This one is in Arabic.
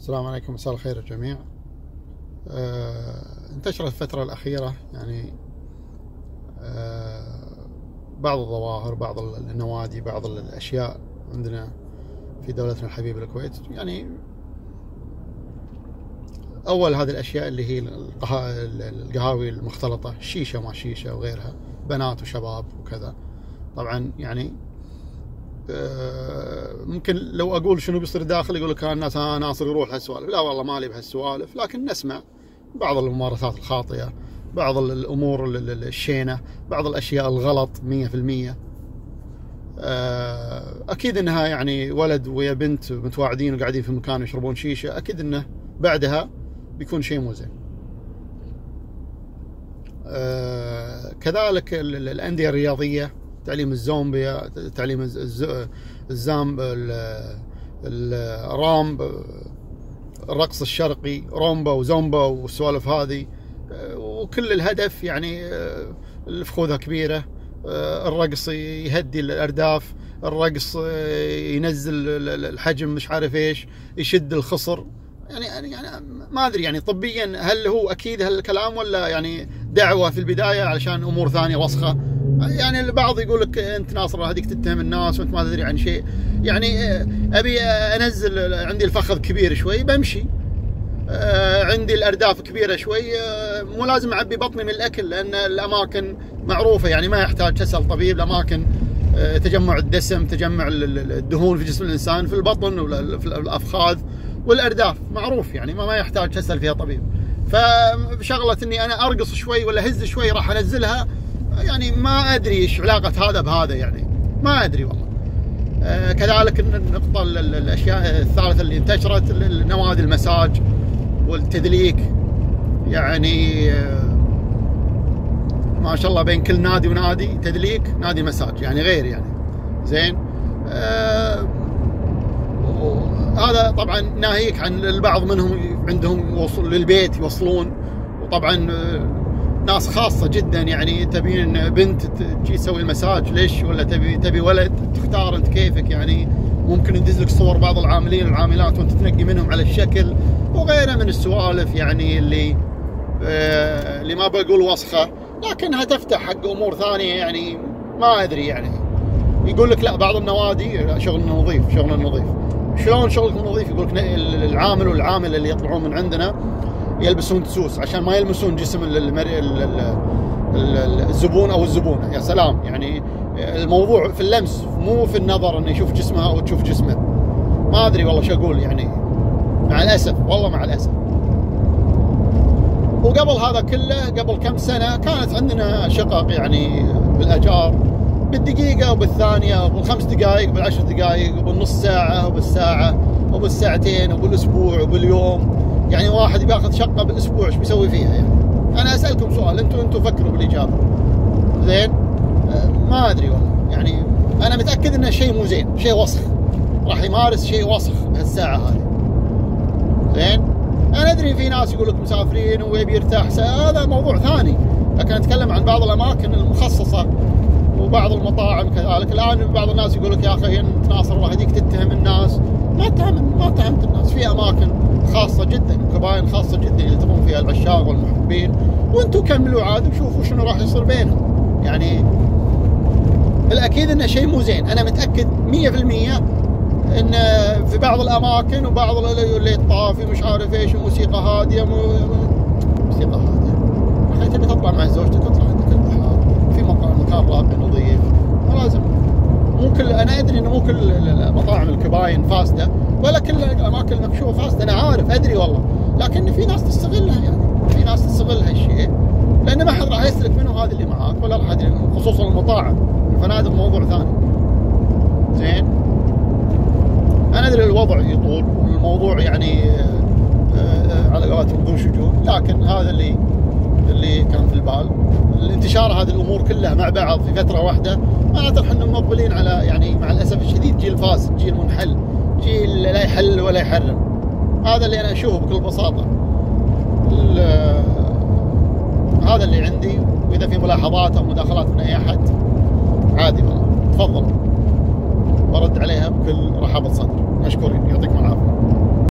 السلام عليكم، مساء الخير الجميع. انتشرت الفترة الأخيرة يعني بعض الظواهر، بعض النوادي، بعض الأشياء عندنا في دولتنا الحبيبة الكويت. يعني أول هذه الأشياء اللي هي القهاوي المختلطة، الشيشة ما شيشة وغيرها، بنات وشباب وكذا. طبعا يعني ممكن لو اقول شنو بيصير داخل يقول لك الناس ناصر يروح هالسوالف. لا والله مالي بهالسوالف، لكن نسمع بعض الممارسات الخاطئة، بعض الامور الشينة، بعض الاشياء الغلط 100%. اكيد انها يعني ولد ويا بنت متواعدين وقاعدين في مكان يشربون شيشة، اكيد انه بعدها بيكون شيء مو زين. كذلك الاندية الرياضية، تعليم الزومبيا، تعليم الزامب، الرامب، الرقص الشرقي، رومبا وزومبا والسوالف هذه، وكل الهدف يعني الفخوذة كبيرة، الرقص يهدي الأرداف، الرقص ينزل الحجم، مش عارف ايش، يشد الخصر. يعني ما ادري يعني طبيا هل هو اكيد هالكلام ولا يعني دعوة في البداية علشان امور ثانية وسخة. يعني البعض يقول لك انت ناصر هذيك تتهم الناس وانت ما تدري عن شيء. يعني ابي انزل، عندي الفخذ كبير شوي بمشي، عندي الارداف كبيره شوي، مو لازم اعبي بطني من الاكل، لان الاماكن معروفه يعني ما يحتاج تسال طبيب. الاماكن تجمع الدسم، تجمع الدهون في جسم الانسان في البطن وفي الافخاذ والارداف معروف، يعني ما يحتاج تسال فيها طبيب. فشغله اني انا ارقص شوي ولا هز شوي راح انزلها، يعني ما ادري ايش علاقه هذا بهذا، يعني ما ادري والله. كذلك النقطه الاشياء الثالثه اللي انتشرت، النوادي المساج والتدليك. يعني ما شاء الله بين كل نادي ونادي تدليك، نادي مساج يعني غير يعني زين. هذا طبعا ناهيك عن البعض منهم عندهم وصل للبيت يوصلون، وطبعا ناس خاصة جدا. يعني تبين بنت تجي تسوي المساج ليش، ولا تبي ولد، تختار انت كيفك. يعني ممكن يدز لك صور بعض العاملين والعاملات وانت تنقي منهم على الشكل وغيره من السوالف، يعني اللي ما بقول وسخة لكنها تفتح حق امور ثانية. يعني ما ادري، يعني يقول لك لا بعض النوادي شغلنا نظيف، شغلنا نظيف. شلون شغلك نظيف؟ يقول لك العامل والعاملة اللي يطلعون من عندنا يلبسون تسوس عشان ما يلمسون جسم الزبون او الزبونه. يا سلام، يعني الموضوع في اللمس مو في النظر، انه يشوف جسمها او تشوف جسمه. ما ادري والله شو اقول، يعني مع الاسف والله مع الاسف. وقبل هذا كله، قبل كم سنه كانت عندنا شقق يعني بالاجار، بالدقيقه وبالثانيه وبالخمس دقائق وبالعشر دقائق وبالنص ساعه وبالساعه وبالساعتين وبالاسبوع وباليوم. يعني واحد بياخذ شقه بالاسبوع ايش بيسوي فيها؟ يعني انا اسالكم سؤال، انتم فكروا بالاجابه. زين، ما ادري والله. يعني انا متاكد انه شيء مو زين، شيء وسخ، راح يمارس شيء وسخ بهالساعه هذه. زين، انا ادري في ناس يقول لك مسافرين ويبي يرتاح، هذا موضوع ثاني، لكن اتكلم عن بعض الاماكن المخصصه وبعض المطاعم كذلك. الان بعض الناس يقول لك يا اخي انت ناصر الله يهديك تتهم الناس. ما اتهمت الناس، في اماكن خاصة جدا وكباين خاصة جدا يلتقون فيها العشاق والمحبين، وانتم كملوا عاد وشوفوا شنو راح يصير بينهم. يعني الاكيد انه شيء مو زين. انا متأكد 100% ان في بعض الاماكن وبعض اللي الطافي مش عارف ايش، موسيقى هادية، موسيقى هادية. اخي تبي تطلع مع زوجتك اطلع عندك البحر في مكان راقي نظيف، ما لازم. مو كل، انا ادري انه مو كل المطاعم الكباين فاسدة ولا كل الاماكن المكشوفه فاسده، انا عارف ادري والله، لكن في ناس تستغلها. يعني في ناس تستغل هالشيء، لان ما حد راح يسلك منه هذا اللي معاك ولا راح يدري، خصوصا المطاعم. الفنادق موضوع ثاني. زين، انا ادري الوضع يطول والموضوع يعني على قولتهم بدون شجون، لكن هذا اللي كان في البال. الانتشار هذه الامور كلها مع بعض في فتره واحده، معناته احنا مقبلين على يعني مع الاسف الشديد جيل فاسد، جيل منحل، جيل لا يحل ولا يحرم. هذا اللي انا اشوفه بكل بساطه. هذا اللي عندي، واذا في ملاحظات او مداخلات من اي احد عادي والله تفضل، برد عليها بكل رحابه صدر. مشكورين، يعطيكم العافيه.